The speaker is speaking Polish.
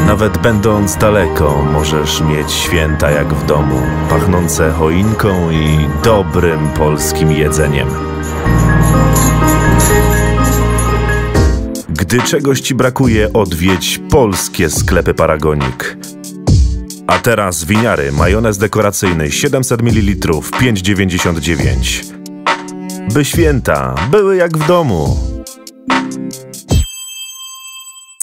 Nawet będąc daleko, możesz mieć święta jak w domu, pachnące choinką i dobrym polskim jedzeniem. Gdy czegoś ci brakuje, odwiedź polskie sklepy Paragonik. A teraz winiary, majonez dekoracyjny 700 ml, 5,99. By święta były jak w domu.